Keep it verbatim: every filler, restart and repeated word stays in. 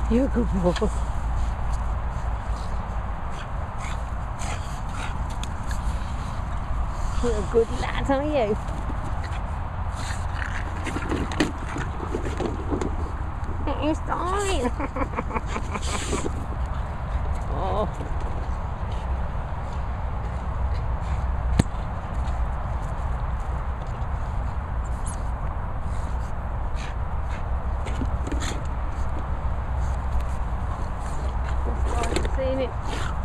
You're a good boy. You're a good lad, aren't you? He's dying. Oh. Just like seeing it.